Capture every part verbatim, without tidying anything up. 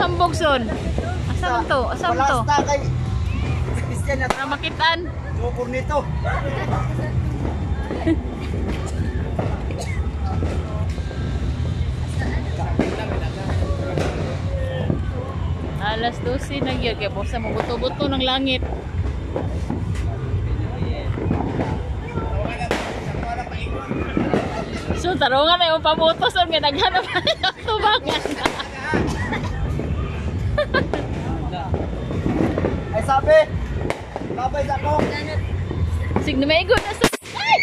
hambog son. Asa man to? Asa man to? Palasta kay Christian na Para makitaan. sukor nito. Alas dose na gyud kay busa mo buto-buto ng langit. So tarungan na yung pamutos ang nga naghanap na yung tubangan. Ay sabi, babay sa ko. Sige na may good na sa... Ay!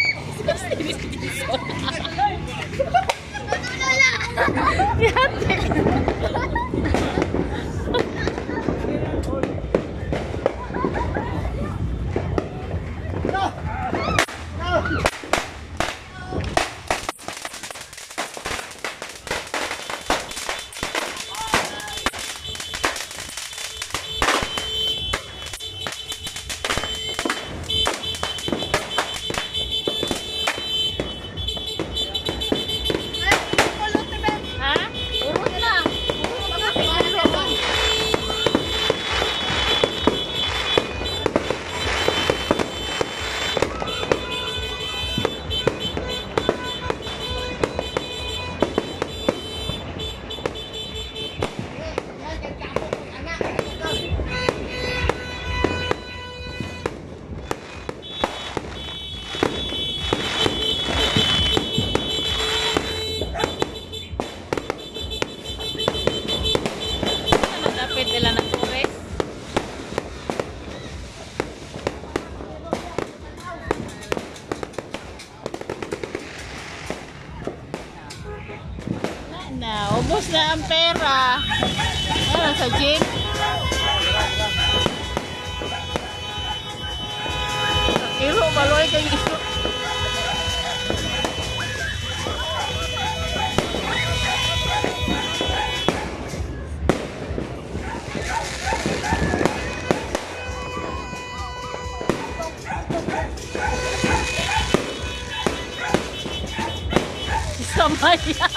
Yate! No! No! Ha? Urot na! Dapat nila ng tourist. Na, na, ubos na ang pera. Ano sa gym? Iro, baloy kayo iro. Samaya.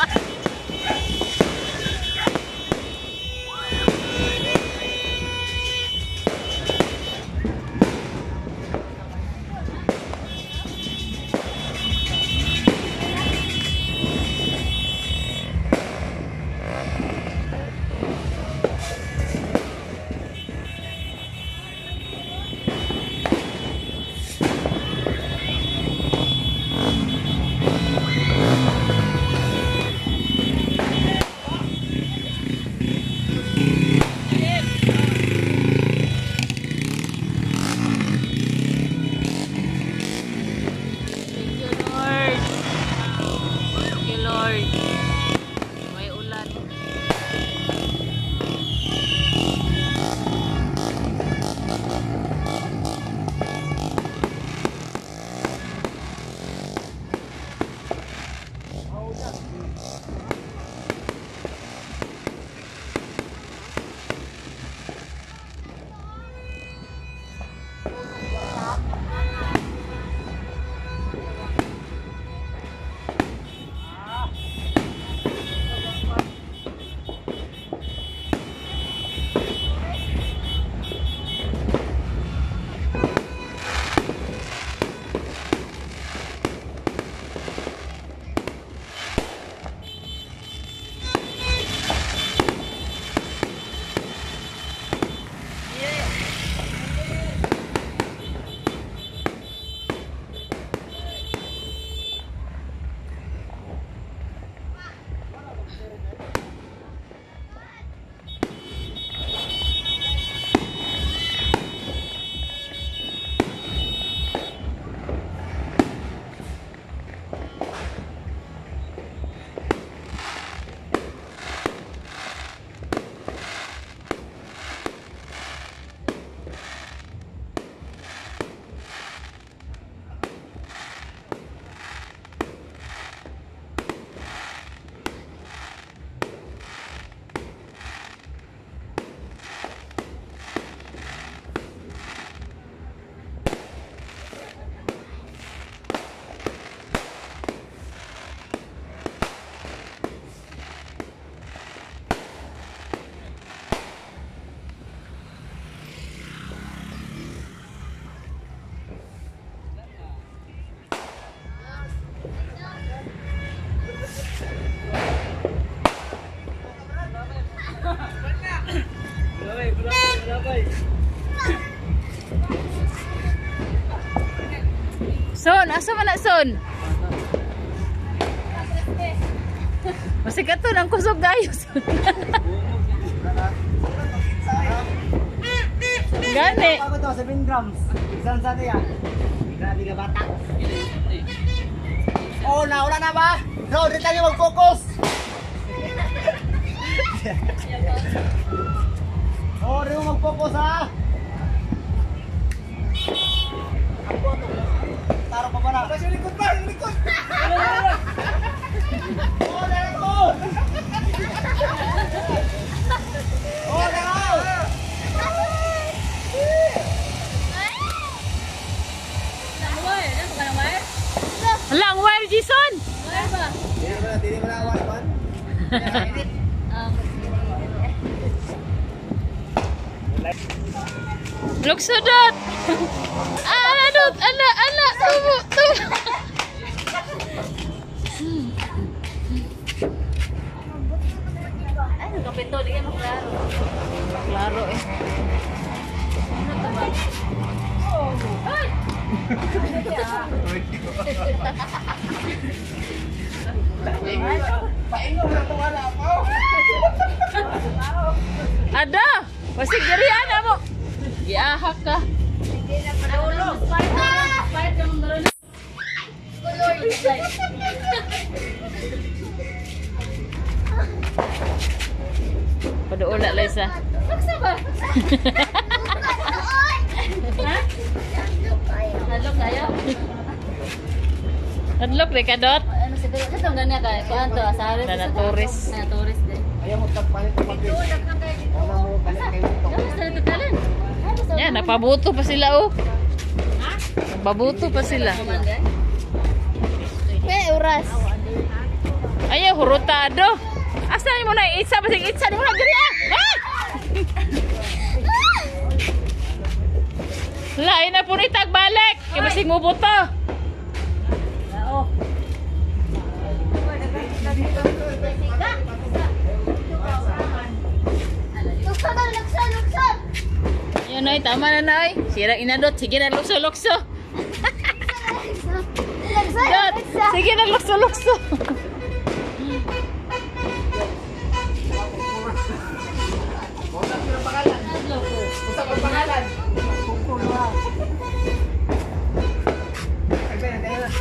asa man na son? Masih ka to nang kusog gayos. Gani. Ako to, seven grams. Isang sa niya. Grabe ka bata. Oh, nauna na ba? No, di tayo mag-focus. Oh, di mo mag-focus ha. Taro pa ba na? Kasi likod pa, likod. Oh, likod. Oh, likod. Hala, ang wire, Jason! Dili mo na, dili mo na awan man. Luksudot! Ala, dot! Ala, ala! Tubo, tubo! Ay, kapito, di kayo maklaro. Klaro eh. Ano ito ba? Ay! Paingaw na itong ala po. Ada! Wasig dirihan na mo! Giahak ka. Naulo! Spite ka! Spite ka mong naroon. Paduula, Liza. Saksa ba? Ha? Nalok tayo? Nadlok rin ka, Dot. Ano siguro? Ito ang ganyan ka. Kuhan to, asarin. Na tourist. Na tourist din. Ayaw mo tagpalit ng pag-ibig. Wala mo, balik kayo ito. Gawas na ito talan. Yan, napabuto pa sila, oh. Napabuto pa sila. Eh, oras. Ayaw, hurutado. Asa mo na itsa, basig itsa, di mo na diri, ah! Ah! Lain na po ni tagbalik. Kaya basig mo buto. Oo. Lukso na, lukso, lukso! Yun, Nay, tama na, Nay. Sira inadot. Sige na, lukso-lukso. Dot, sige na, lukso-lukso. Usa pa pangalan. Pungkol ba? Ay, ba, tayo na.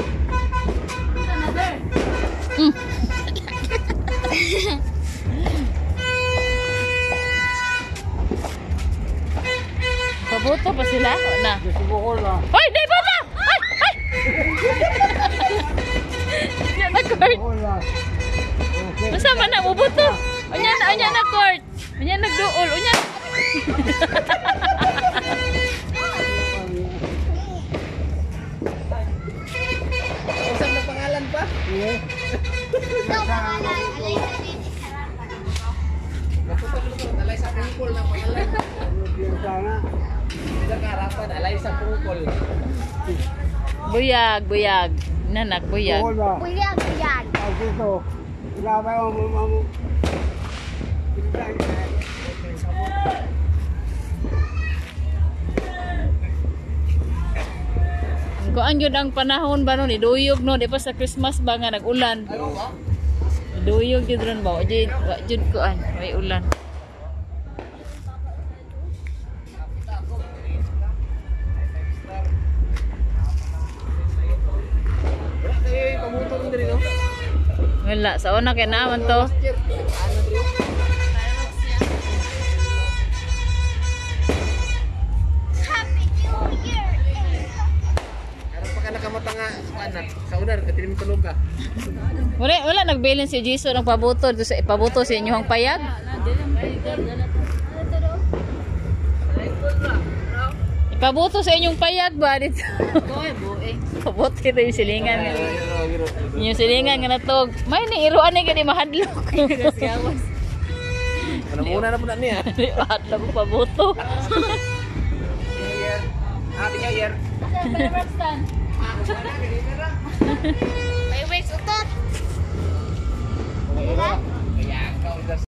Mm. Pabuto pa sila? O na. Bukol ba? Hoy, day baba! Ay, ay! Yan na, Court. Bukol ba? Okay. Masama na, bubuto. Unya na, unya na, Court. Unya nagduol, unya. Usap na pangalan pa? Iya. Alay sa pungkol na pangalan. Bisa ka harapan, alay sa pungkol. Buyag, buyag. Nanak, buyag. Buyag, buyag. Dito. Wala ba yung mamu? Kuan yun ang panahon ba nun, iduyog no, di pa sa Christmas ba nga nag-ulan. Iduyog yun ron ba, wajid, wajid kuan, may ulan. Wala, sa una kaya naman to. Nakamata nga anak sa unar katilim tulog ka. Wala, wala nag-balance si Jason ng pabuto dito sa ipabuto sa inyong payag. Ipabuto sa inyong payag ba dito? Boy, boy. Pabuto ito yung silingan. Yung silingan nga na to. May niiruan ni gani mahadlok. Gawas. Ano muna na po na niya? Mahadlok pabuto. Happy New Year. Asa, Roxanne?